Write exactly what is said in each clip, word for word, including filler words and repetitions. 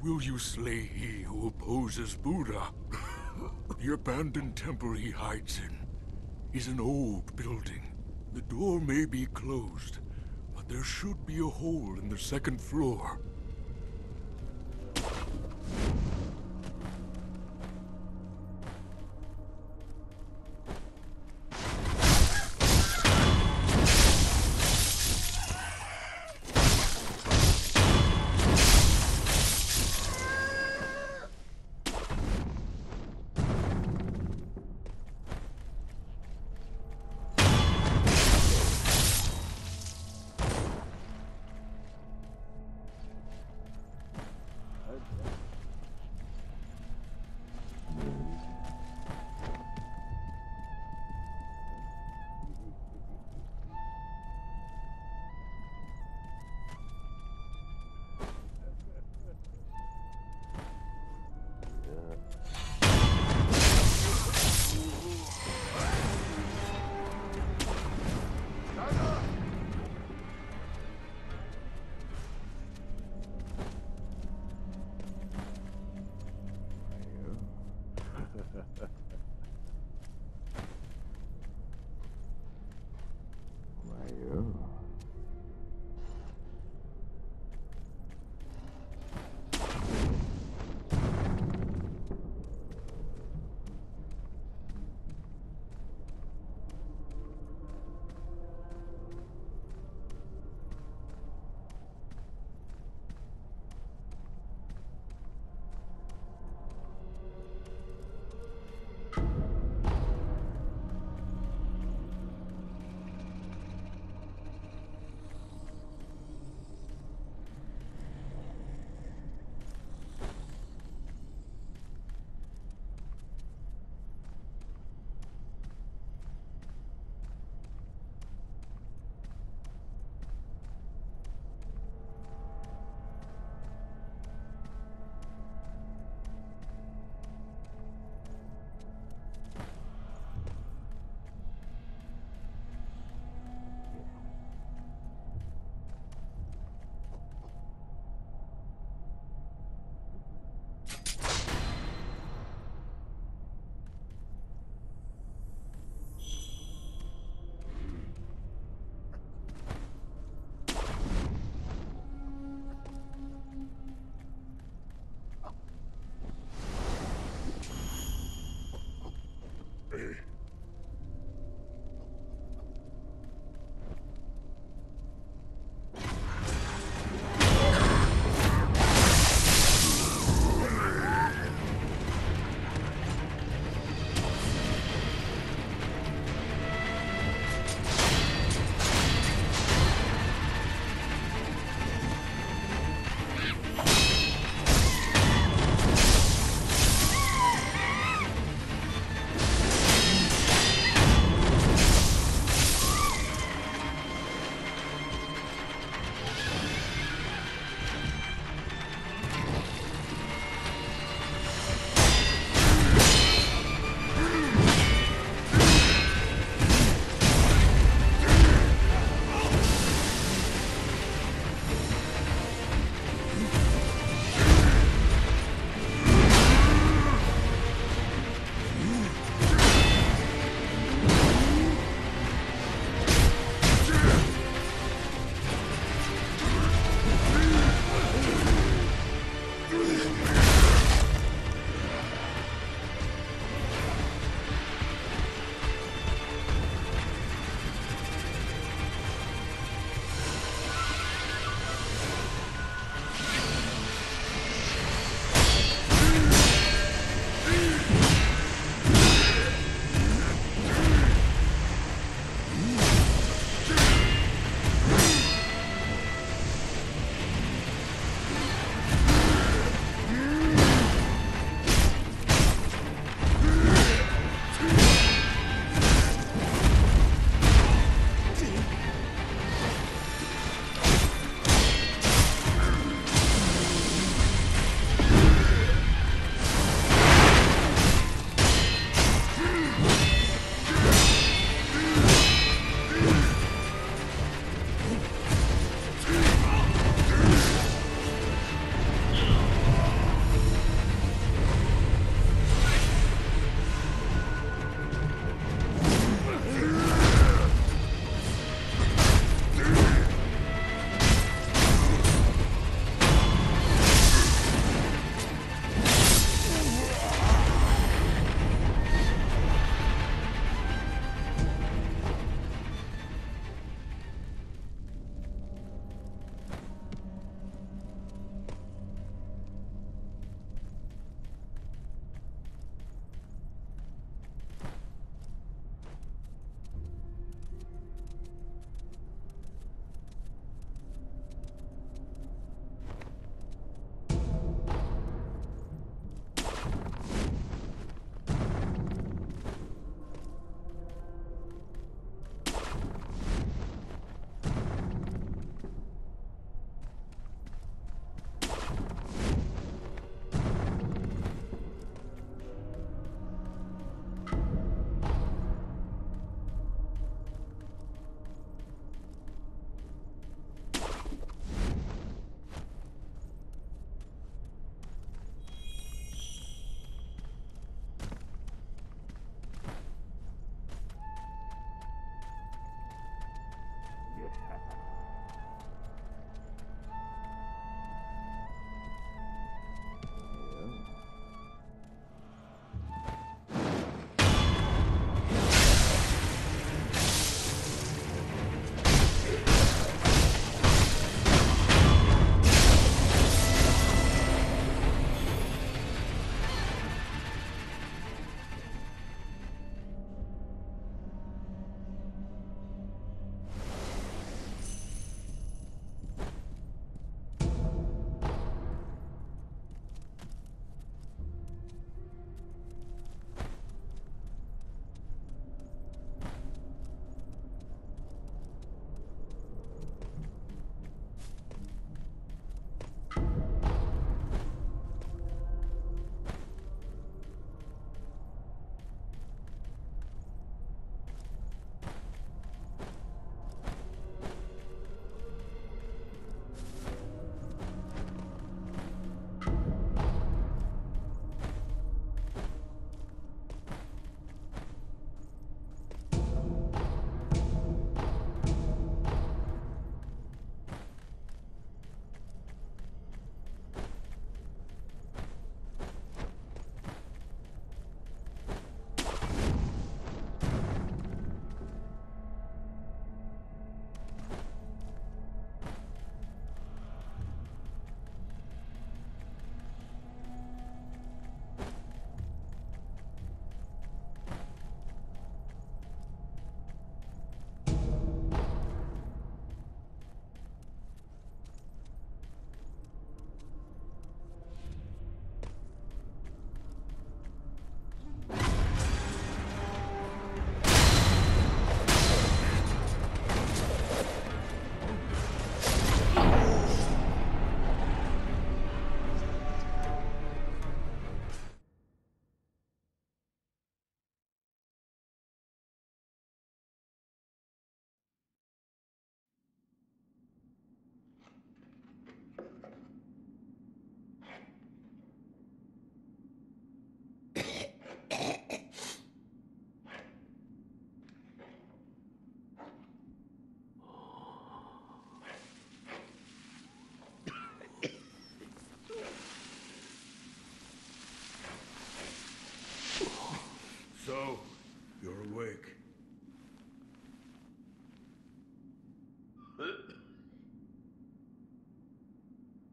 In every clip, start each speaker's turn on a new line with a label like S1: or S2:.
S1: Will you slay he who opposes Buddha? The abandoned temple he hides in is an old building. The door may be closed, but there should be a hole in the second floor.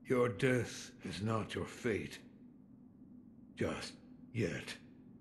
S2: Your death is not your fate. Just yet.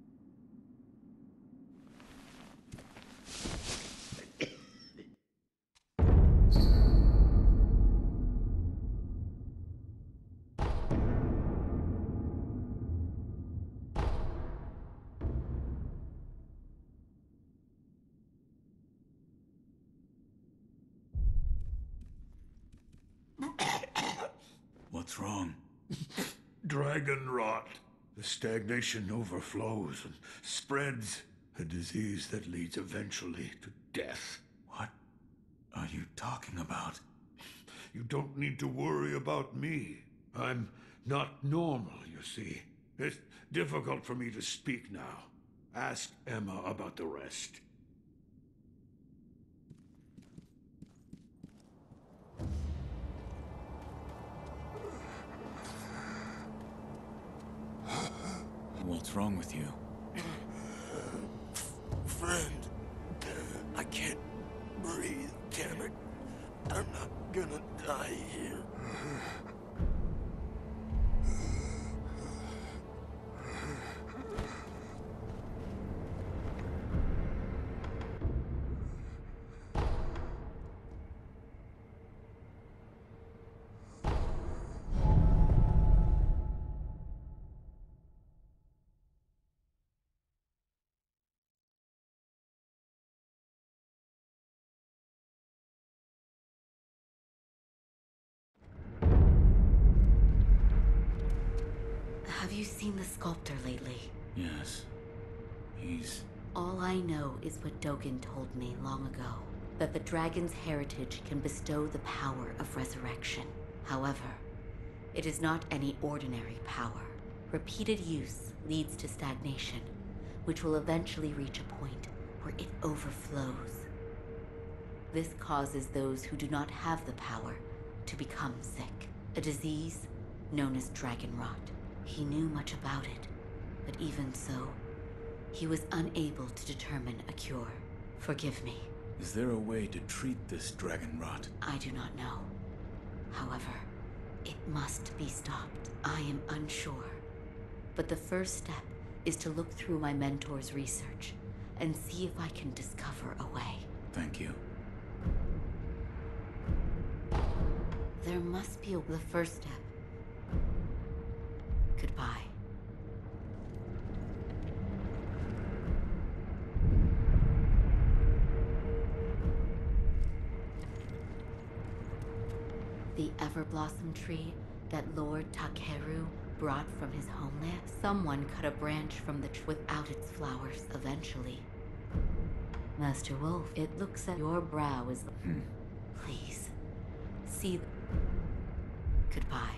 S3: What's wrong?
S2: Dragonrot. The stagnation overflows and spreads. A disease that leads eventually to death.
S3: What are you talking about?
S2: You don't need to worry about me. I'm not normal, you see. It's difficult for me to speak now. Ask Emma about the rest.
S3: What's wrong with you?
S1: Friend, I can't breathe, damn it. I'm not gonna die here.
S4: Have you seen the sculptor lately?
S3: Yes. He's...
S4: All I know is what Dogen told me long ago. That the dragon's heritage can bestow the power of resurrection. However, it is not any ordinary power. Repeated use leads to stagnation, which will eventually reach a point where it overflows. This causes those who do not have the power to become sick. A disease known as Dragonrot. He knew much about it, but even so, he was unable to determine a cure. Forgive me.
S3: Is there a way to treat this Dragonrot?
S4: I do not know. However, it must be stopped. I am unsure. But the first step is to look through my mentor's research and see if I can discover a way.
S3: Thank you.
S4: There must be a... The first step. Goodbye. The Everblossom tree that Lord Takeru brought from his homeland? Someone cut a branch from the tree without its flowers eventually. Master Wolf, it looks at your brow as...
S3: Hmm.
S4: Please, see... Goodbye.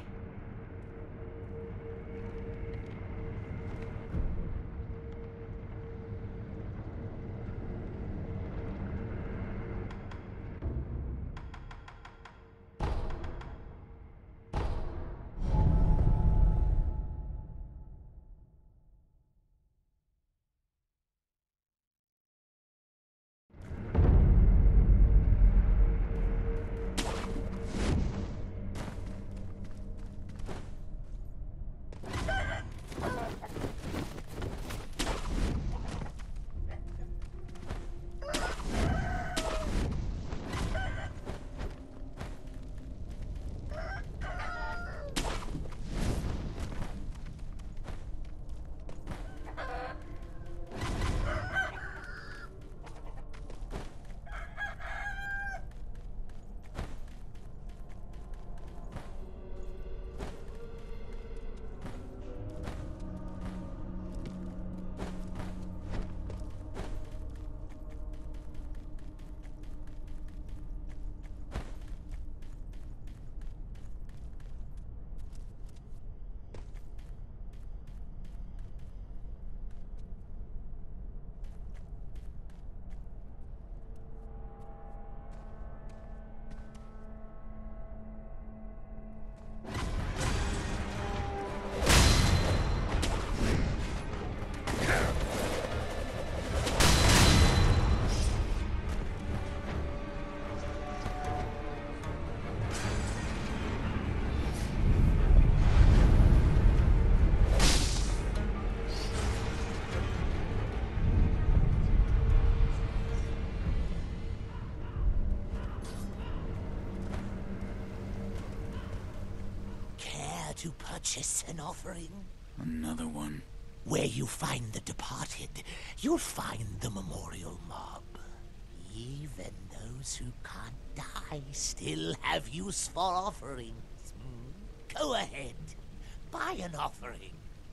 S5: where to purchase an offering?
S3: Another one.
S5: Where you find the departed, you'll find the memorial mob. Even those who can't die still have use for offerings. Hmm? Go ahead, buy an offering.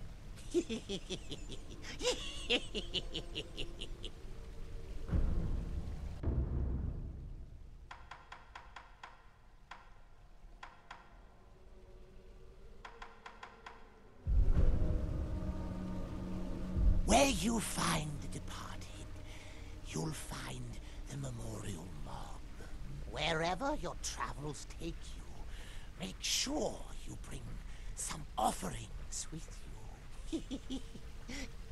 S5: Where you find the departed, you'll find the memorial mob. Wherever your travels take you, make sure you bring some offerings with you.